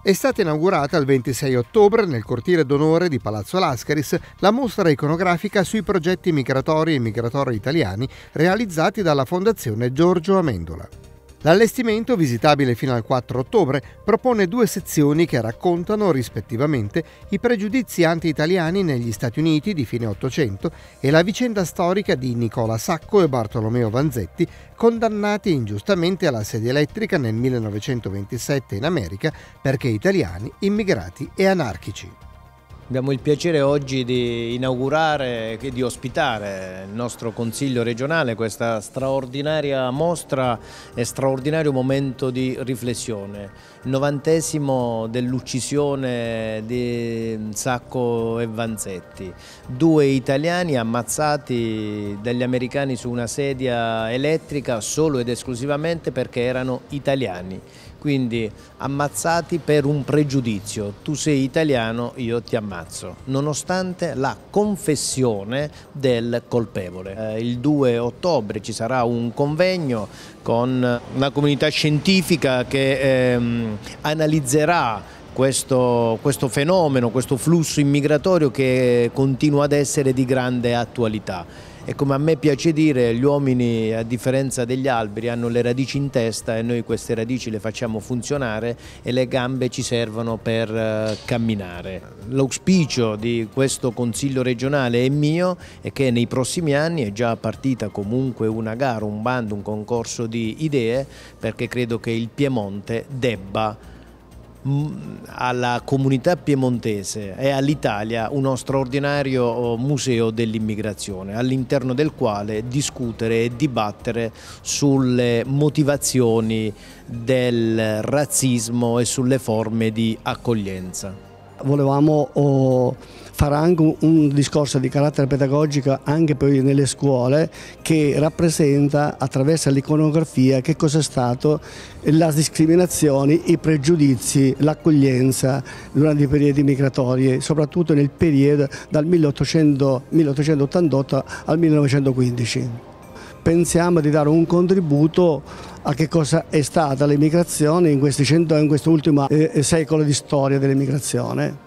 È stata inaugurata il 26 ottobre nel cortile d'onore di Palazzo Lascaris la mostra iconografica sui progetti migratori e migratori italiani realizzati dalla Fondazione Giorgio Amendola. L'allestimento, visitabile fino al 4 ottobre, propone 2 sezioni che raccontano rispettivamente i pregiudizi anti-italiani negli Stati Uniti di fine Ottocento e la vicenda storica di Nicola Sacco e Bartolomeo Vanzetti, condannati ingiustamente alla sedia elettrica nel 1927 in America perché italiani, immigrati e anarchici. Abbiamo il piacere oggi di inaugurare e di ospitare il nostro Consiglio regionale, questa straordinaria mostra e straordinario momento di riflessione. Il 90° dell'uccisione di Sacco e Vanzetti, 2 italiani ammazzati dagli americani su una sedia elettrica solo ed esclusivamente perché erano italiani. Quindi ammazzati per un pregiudizio, tu sei italiano, io ti ammazzo, nonostante la confessione del colpevole. Il 2 ottobre ci sarà un convegno con una comunità scientifica che analizzerà questo fenomeno, questo flusso immigratorio che continua ad essere di grande attualità. E come a me piace dire, gli uomini, a differenza degli alberi, hanno le radici in testa e noi queste radici le facciamo funzionare e le gambe ci servono per camminare. L'auspicio di questo Consiglio regionale è mio e che nei prossimi anni è già partita comunque una gara, un bando, un concorso di idee, perché credo che il Piemonte debba alla comunità piemontese e all'Italia uno straordinario museo dell'immigrazione, all'interno del quale discutere e dibattere sulle motivazioni del razzismo e sulle forme di accoglienza. Volevamo fare anche un discorso di carattere pedagogico anche poi nelle scuole, che rappresenta attraverso l'iconografia che cosa è stato la discriminazione, i pregiudizi, l'accoglienza durante i periodi migratori, soprattutto nel periodo dal 1888 al 1915. Pensiamo di dare un contributo a che cosa è stata l'immigrazione in questo ultimo secolo di storia dell'immigrazione.